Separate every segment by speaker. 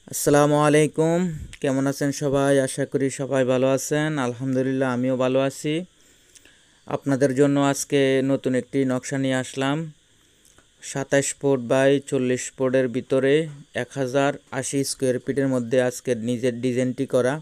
Speaker 1: আসসালামু আলাইকুম। কেমন আছেন সবাই? আশা করি সবাই ভালো আছেন। আলহামদুলিল্লাহ আমিও ভালো আছি। আপনাদের জন্য আজকে নতুন একটি নকশা নিয়ে আসলাম। 27 ফুট বাই 40 ফুটের ভিতরে 1080 স্কোয়ার ফিটের মধ্যে আজকে নিজের ডিজাইনটি করা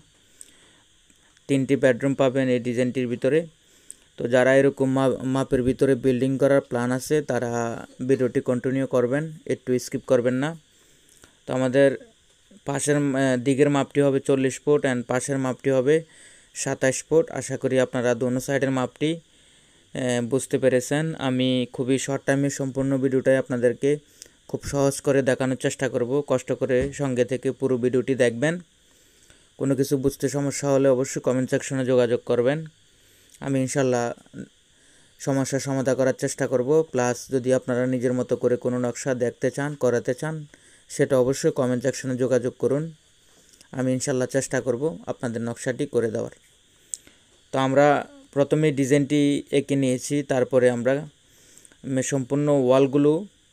Speaker 1: 3টি বেডরুম পাবেন এই ডিজাইনটির ভিতরে। তো যারা এরকম মাপের ভিতরে বিল্ডিং করার প্ল্যান আছে তারা ভিডিওটি কন্টিনিউ করবেন, একটু স্কিপ করবেন না। তো আমাদের পাশের দিকের মাপটি হবে 40 ফুট অ্যান্ড পাশের মাপটি হবে 27 ফুট। আশা করি আপনারা দোনো সাইডের মাপটি বুঝতে পেরেছেন। আমি খুবই শর্ট টাইমে সম্পূর্ণ ভিডিওটাই আপনাদেরকে খুব সহজ করে দেখানোর চেষ্টা করব। কষ্ট করে সঙ্গে থেকে পুরো ভিডিওটি দেখবেন। কোনো কিছু বুঝতে সমস্যা হলে অবশ্যই কমেন্ট সেকশনে যোগাযোগ করবেন। আমি ইনশাল্লাহ সমস্যার সমাধান করার চেষ্টা করব। প্লাস যদি আপনারা নিজের মতো করে কোনো নকশা দেখতে চান, করাতে চান, সেটা অবশ্যই কমেন্ট সেকশনে যোগাযোগ করুন। আমি ইনশাল্লাহ চেষ্টা করব আপনাদের নকশাটি করে দেওয়ার। তো আমরা প্রথমে ডিজাইনটি এঁকে নিয়েছি, তারপরে আমরা সম্পূর্ণ ওয়ালগুলো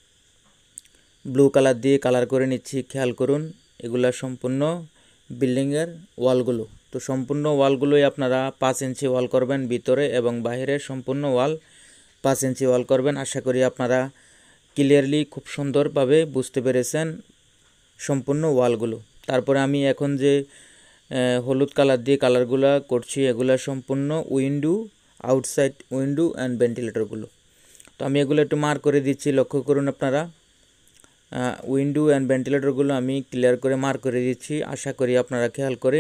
Speaker 1: ব্লু কালার দিয়ে কালার করে নিচ্ছি। খেয়াল করুন, এগুলা সম্পূর্ণ বিল্ডিংয়ের ওয়ালগুলো। তো সম্পূর্ণ ওয়ালগুলোই আপনারা 5 ইঞ্চি ওয়াল করবেন ভিতরে এবং বাইরে সম্পূর্ণ ওয়াল 5 ইঞ্চি ওয়াল করবেন। আশা করি আপনারা ক্লিয়ারলি খুব সুন্দরভাবে বুঝতে পেরেছেন সম্পূর্ণ ওয়ালগুলো। তারপরে আমি এখন যে হলুদ কালার দিয়ে কালারগুলো করছি এগুলো সম্পূর্ণ উইন্ডো, আউটসাইড উইন্ডো অ্যান্ড ভেন্টিলেটরগুলো। তো আমি এগুলো একটু মার্ক করে দিচ্ছি, লক্ষ্য করুন আপনারা। উইন্ডো অ্যান্ড ভেন্টিলেটরগুলো আমি ক্লিয়ার করে মার্ক করে দিচ্ছি। আশা করি আপনারা খেয়াল করে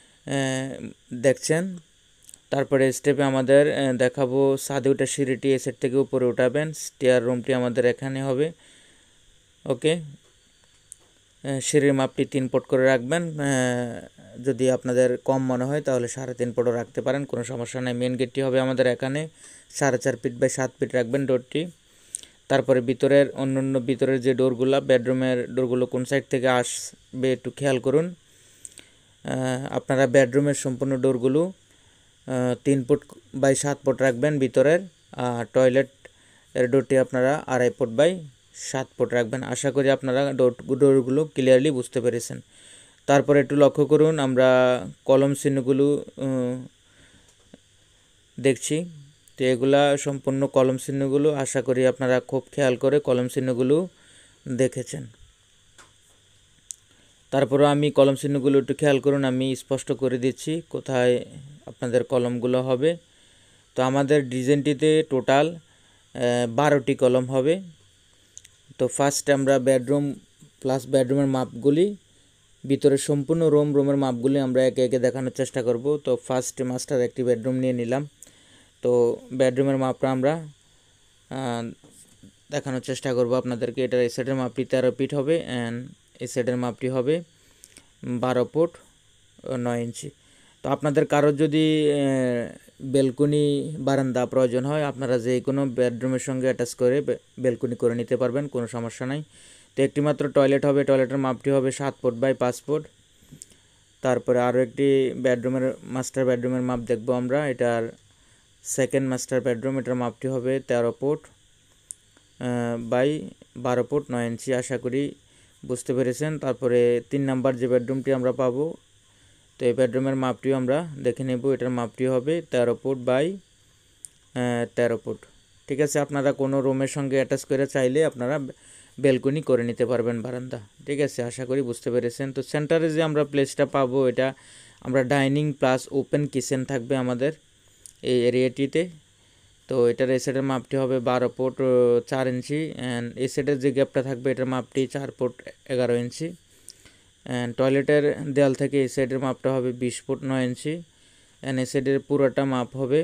Speaker 1: দেখছেন। তারপরে স্টেপে আমাদের দেখাবো ছাদে ওঠা সিঁড়িটি এ সাইড থেকে উপরে উঠাবেন। স্টেয়ার রুমটি আমাদের এখানে হবে। ওকে, সিঁড়ির মাপটি 3 ফুট করে রাখবেন। যদি আপনাদের কম মনে হয় তাহলে 3.5 ফুটও রাখতে পারেন, কোনো সমস্যা নেই। মেন গেটটি হবে আমাদের এখানে 4.5 ফিট বাই 7 ফিট রাখবেন ডোরটি। তারপরে ভিতরের অন্যান্য ভিতরের যে ডোরগুলো, বেডরুমের ডোরগুলো কোন সাইড থেকে আসবে একটু খেয়াল করুন। আপনারা বেডরুমের সম্পূর্ণ ডোরগুলো 3 ফুট বাই 7 ফুট রাখবেন ভিতরের। টয়লেট এর ডোরটি আপনারা 2.5 ফুট বাই 7 ফুট রাখবেন। আশা করি আপনারা ডোরগুলো ক্লিয়ারলি বুঝতে পেরেছেন। তারপরে একটু লক্ষ্য করুন, আমরা কলম চিহ্নগুলো দেখছি। তো এগুলা সম্পূর্ণ কলম চিহ্নগুলো আশা করি আপনারা খুব খেয়াল করে কলম চিহ্নগুলো দেখেছেন। তারপরে আমি কলম চিহ্নগুলো একটু খেয়াল করুন, আমি স্পষ্ট করে দিচ্ছি কোথায় আপনাদের কলমগুলো হবে। তো আমাদের ডিজাইনটিতে টোটাল 12টি কলম হবে। তো ফার্স্টে আমরা বেডরুম প্লাস বেডরুমের মাপগুলি, ভিতরে সম্পূর্ণ রুমের মাপগুলি আমরা একে একে দেখানোর চেষ্টা করব। তো ফার্স্টে মাস্টার একটি বেডরুম নিয়ে নিলাম। তো বেডরুমের মাপটা আমরা দেখানোর চেষ্টা করব আপনাদেরকে। এটার এই সাইডের মাপটি 13 ফিট হবে অ্যান্ড এই সাইডের মাপটি হবে 12 ফুট 9 ইঞ্চি। তো আপনাদের কারোর যদি বেলকনি বারান্দা প্রয়োজন হয় আপনারা যে কোনো বেডরুমের সঙ্গে অ্যাটাচ করে বেলকনি করে নিতে পারবেন, কোনো সমস্যা নাই। তো একটি মাত্র টয়লেট হবে, টয়লেটের মাপটি হবে 7 ফুট বাই 5 ফুট। তারপরে আরও একটি মাস্টার বেডরুমের মাপ দেখব আমরা। এটার সেকেন্ড মাস্টার বেডরুম, এটার মাপটি হবে 13 ফুট বাই 12 ফুট 9 ইঞ্চি। আশা করি বুঝতে পেরেছেন। তারপরে 3 নাম্বার যে বেডরুমটি আমরা পাবো, তো এই বেডরুমের মাপটিও আমরা দেখে নেব। এটার মাপটি হবে 13 ফুট বাই 13 ফুট। ঠিক আছে, আপনারা কোনো রুমের সঙ্গে অ্যাটাচ করে চাইলে আপনারা বেলকনি করে নিতে পারবেন, বারান্দা। ঠিক আছে, আশা করি বুঝতে পেরেছেন। তো সেন্টারে যে আমরা প্লেসটা পাবো, এটা আমরা ডাইনিং প্লাস ওপেন কিচেন থাকবে আমাদের এই এরিয়াটিতে। তো এটার এই সাইডের মাপটি হবে 12 ফুট 4 ইঞ্চি অ্যান্ড এই সাইডের যে গ্যাপটা থাকবে এটার মাপটি 4 ফুট 11 ইঞ্চি। অ্যান্ড টয়লেটের দেয়াল থেকে এই সাইডের মাপটা হবে 20 ফুট 9 ইঞ্চি অ্যান্ড এই সাইডের পুরোটা মাপ হবে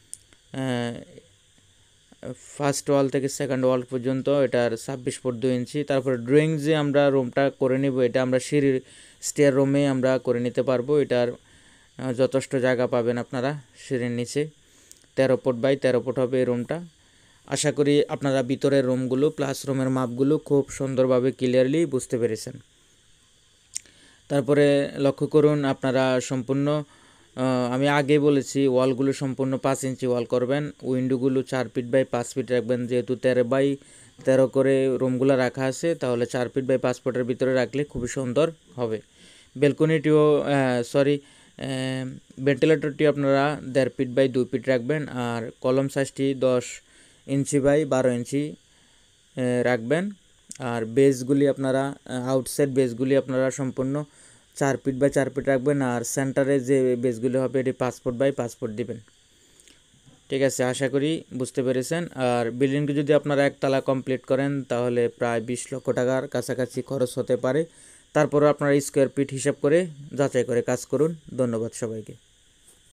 Speaker 1: ফার্স্ট ওয়াল থেকে সেকেন্ড ওয়াল পর্যন্ত এটার 26 ফুট 2 ইঞ্চি। তারপরে ড্রয়িং যে আমরা রুমটা করে নিব, এটা আমরা সিঁড়ির স্টেয়ার রুমে আমরা করে নিতে পারবো। এটার যথেষ্ট জায়গা পাবেন আপনারা সিঁড়ির নিচে। 13 ফুট বাই 13 ফুট হবে এই রুমটা। আশা করি আপনারা ভিতরের রুমগুলো প্লাস রুমের মাপগুলো খুব সুন্দরভাবে ক্লিয়ারলি বুঝতে পেরেছেন। তারপরে লক্ষ্য করুন আপনারা সম্পূর্ণ, আমি আগে বলেছি ওয়ালগুলো সম্পূর্ণ 5 ইঞ্চি ওয়াল করবেন। উইন্ডোগুলো 4 ফিট বাই 5 ফিট রাখবেন। যেহেতু 13 বাই 13 করে রুমগুলো রাখা আছে, তাহলে 4 ফিট বাই 5 ফুটের ভিতরে রাখলে খুবই সুন্দর হবে। ব্যালকনিটিও সরি ভেন্টিলেটরটি আপনারা 1.5 ফিট বাই 2 ফিট রাখবেন, আর কলম সাইজটি 10 ইঞ্চি বাই 12 ইঞ্চি রাখবেন। আর বেসগুলি আপনারা আউটসাইড বেসগুলি আপনারা সম্পূর্ণ 4 ফিট বাই 4 ফিট রাখবেন, আর সেন্টারে যে বেসগুলি হবে এটি 5 ফুট বাই 5 ফুট দিবেন। ঠিক আছে, আশা করি বুঝতে পেরেছেন। আর বিল্ডিংটি যদি আপনারা একতলা কমপ্লিট করেন তাহলে প্রায় 20 লক্ষ টাকার কাছাকাছি খরচ হতে পারে। তারপরে আপনারা স্কোয়ার ফিট হিসাব করে যাচাই করে কাজ করুন। ধন্যবাদ সবাইকে।